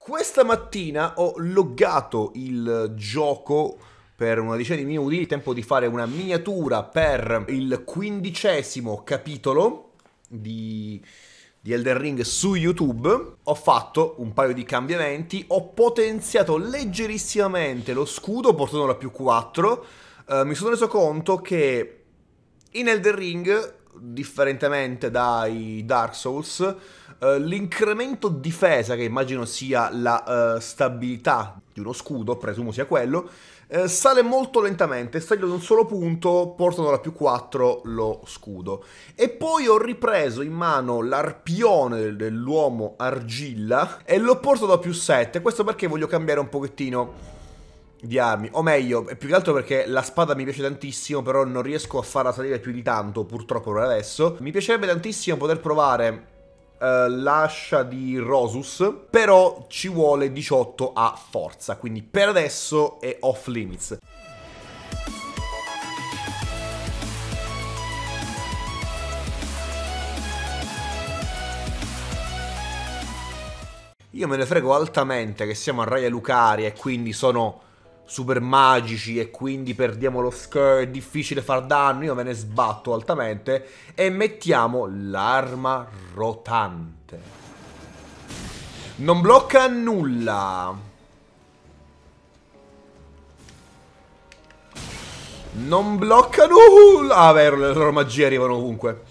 Questa mattina ho loggato il gioco per una decina di minuti, il tempo di fare una miniatura per il 15° capitolo di Elden Ring su YouTube. Ho fatto un paio di cambiamenti, ho potenziato leggerissimamente lo scudo portandolo a più 4. Mi sono reso conto che in Elden Ring, differentemente dai Dark Souls, l'incremento difesa, che immagino sia la stabilità di uno scudo, presumo sia quello, sale molto lentamente. Staglio ad un solo punto, portano da più 4 lo scudo. E poi ho ripreso in mano l'arpione dell'uomo argilla e l'ho portato da più 7. Questo perché voglio cambiare un pochettino di armi, o meglio, più che altro perché la spada mi piace tantissimo, però non riesco a farla salire più di tanto, purtroppo per adesso. Mi piacerebbe tantissimo poter provare l'ascia di Rosus, però ci vuole 18 a forza, quindi per adesso è off limits. Io me ne frego altamente che siamo a Raya Lucaria e quindi sono super magici e quindi perdiamo lo Skur, è difficile far danno. Io me ne sbatto altamente e mettiamo l'arma rotante. Non blocca nulla. Non blocca nulla. Ah, vero, le loro magie arrivano ovunque.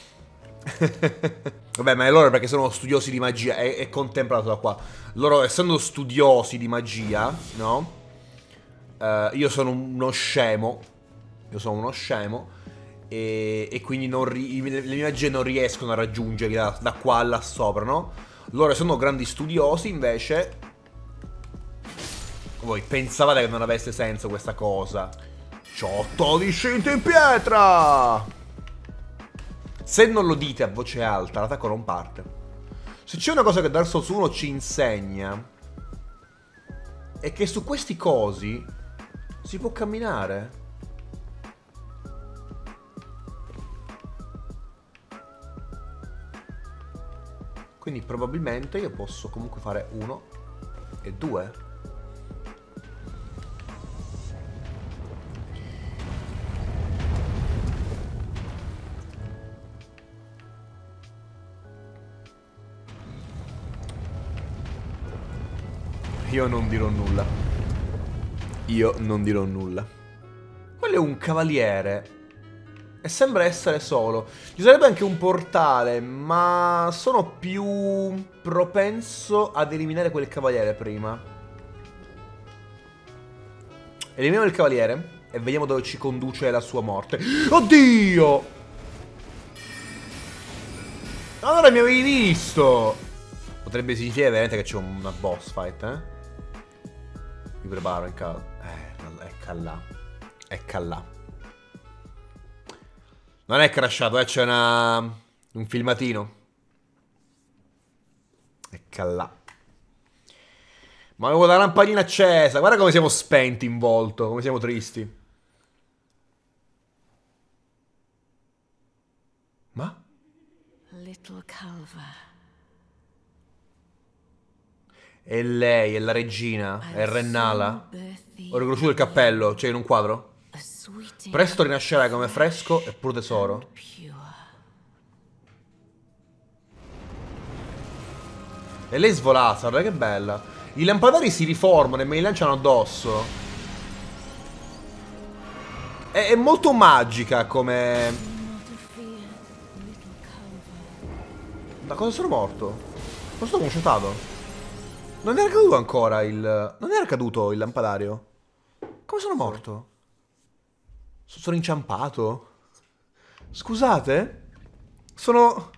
Vabbè, ma è loro perché sono studiosi di magia. È contemplato da qua. Loro, essendo studiosi di magia, no? Io sono uno scemo. Io sono uno scemo. E quindi le mie magie non riescono a raggiungerli da qua là sopra, no? Loro sono grandi studiosi, invece. Voi pensavate che non avesse senso questa cosa? Ciotto di scinto in pietra! Se non lo dite a voce alta, l'attacco non parte. Se c'è una cosa che Dark Souls 1 ci insegna, è che su questi cosi si può camminare. Quindi probabilmente io posso comunque fare 1 e 2. Io non dirò nulla. Io non dirò nulla. Quello è un cavaliere. E sembra essere solo. Ci sarebbe anche un portale, ma sono più propenso ad eliminare quel cavaliere prima. Eliminiamo il cavaliere e vediamo dove ci conduce la sua morte. Oddio! Allora mi avevi visto! Potrebbe significare veramente che c'è una boss fight, eh? Mi preparo in caso. Ecca là. Ecca là. Non è crashato, c'è un filmatino. Ecca là. Ma avevo la lampadina accesa. Guarda come siamo spenti in volto. Come siamo tristi. Ma? Little Calva. È lei, è la regina. È Rennala. Ho riconosciuto il cappello. C'è in un quadro. Presto rinascerai come fresco e puro tesoro. E lei svolazza, guarda che bella. I lampadari si riformano e me li lanciano addosso. È molto magica come... Da cosa sono morto? Non sono concentrato. Non era caduto ancora il... Non era caduto il lampadario? Come sono morto? Sono inciampato? Scusate? Sono...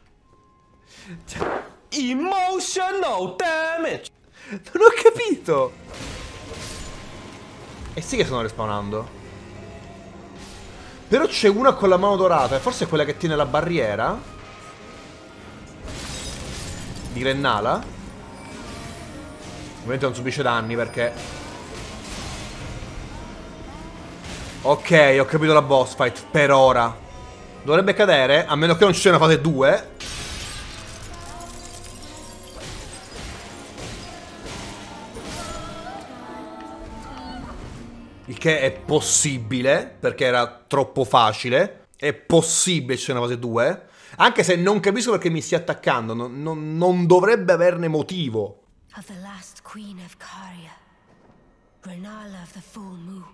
Emotional damage. Non ho capito. E sì che stanno respawnando. Però c'è una con la mano dorata. E forse è quella che tiene la barriera di Rennala. Ovviamente non subisce danni perché... Ok, ho capito la boss fight. Per ora dovrebbe cadere, a meno che non ci sia una fase 2. Il che è possibile, perché era troppo facile. È possibile c'è una fase 2. Anche se non capisco perché mi stia attaccando. Non dovrebbe averne motivo. Of the last queen of Caria, Renala of the Full Moon.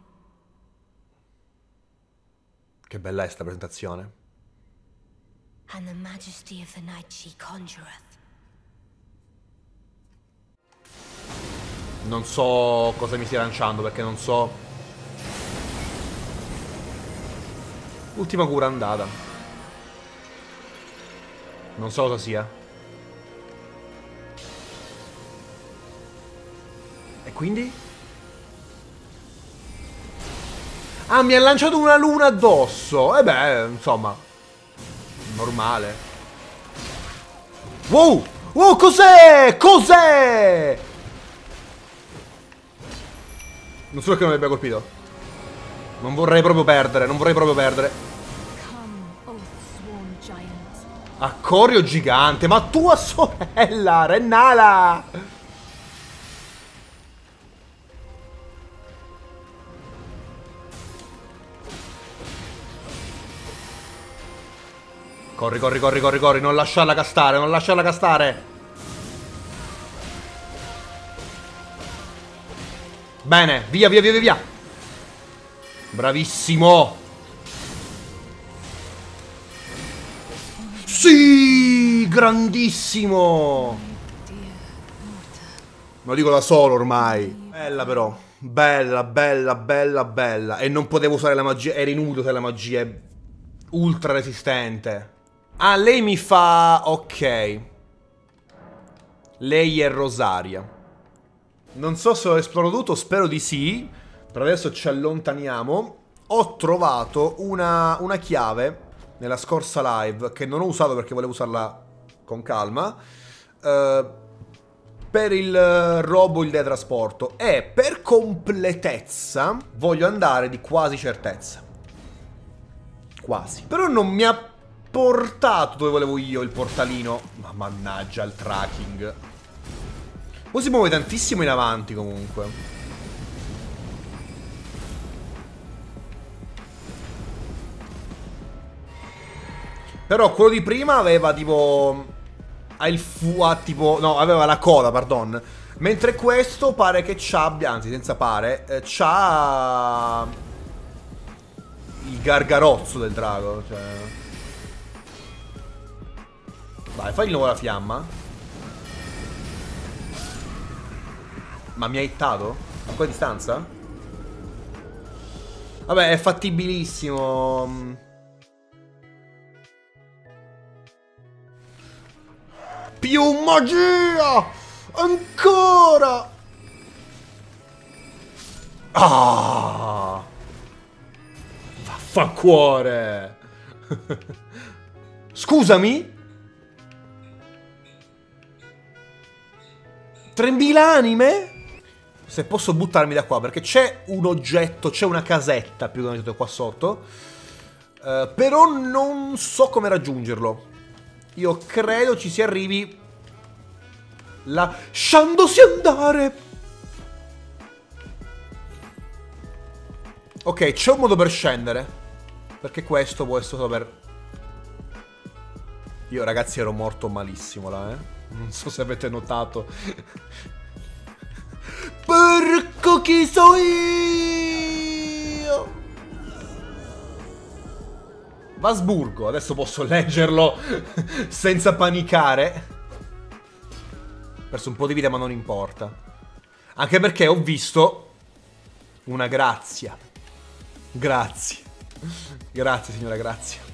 Che bella è sta presentazione. And the majesty of the night she conjureth. Non so cosa mi stia lanciando, perché non so. Ultima cura andata. Non so cosa sia. E quindi? Ah, mi ha lanciato una luna addosso. E beh, insomma, normale. Wow! Wow, cos'è? Cos'è? Non so perché non mi abbia colpito. Non vorrei proprio perdere, non vorrei proprio perdere. Accorio gigante, ma tua sorella, Renala! Corri, corri, corri, corri, corri, non lasciarla castare, non lasciarla castare. Bene, via, via, via, via, via. Bravissimo. Sì, grandissimo. Lo dico da solo ormai. Bella però. Bella, bella, bella, bella. E non potevo usare la magia. Era inutile usare la magia. È ultra resistente. Ah, lei mi fa... Ok. Lei è Rosaria. Non so se ho esplorato tutto, spero di sì. Per adesso ci allontaniamo. Ho trovato una chiave nella scorsa live, che non ho usato perché volevo usarla con calma, per il robo, il teletrasporto. E per completezza voglio andare di quasi certezza. Quasi. Però non mi ha portato dove volevo io il portalino. Ma mannaggia il tracking. Poi si muove tantissimo in avanti comunque. Però quello di prima aveva tipo... Ha il tipo... No, aveva la coda, pardon. Mentre questo pare che c'abbia... Anzi, senza pare... c'ha... Il gargarozzo del drago. Cioè... Vai, fai di nuovo la fiamma. Ma mi ha hittato? A quella distanza? Vabbè, è fattibilissimo. Più magia! Ancora! Ah! Vaffancuore! Scusami? 3000 anime? Se posso buttarmi da qua, perché c'è un oggetto, c'è una casetta più che un oggetto qua sotto. Però non so come raggiungerlo. Io credo ci si arrivi lasciandosi andare. Ok, c'è un modo per scendere. Perché questo può essere solo per... Io ragazzi ero morto malissimo là, Non so se avete notato. Porco chi so io! Vasburgo, adesso posso leggerlo senza panicare. Ho perso un po' di vita ma non importa. Anche perché ho visto una grazia. Grazie. Grazie signora, grazie.